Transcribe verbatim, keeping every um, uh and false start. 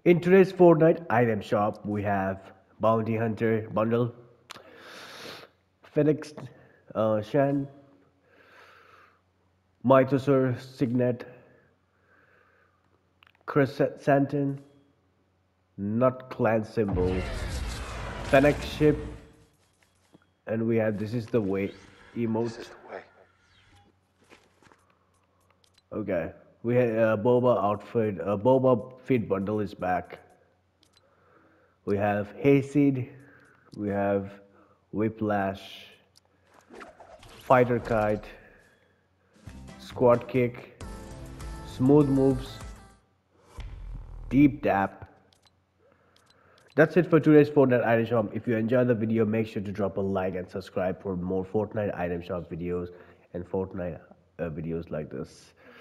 In today's Fortnite item shop, we have Bounty Hunter bundle, Phoenix uh, Shan, Mythosaur Signet, Chrysanthemum, Nut Clan symbol, Fennec ship, and we have this is the way This emote. is the way. Okay, we have uh, Boba outfit. Uh, Boba fit bundle is back. We have Hayseed, we have Whiplash, Fighter Kite, Squat Kick, Smooth Moves, Deep Tap. That's it for today's Fortnite item shop. If you enjoyed the video, make sure to drop a like and subscribe for more Fortnite item shop videos and Fortnite uh, videos like this.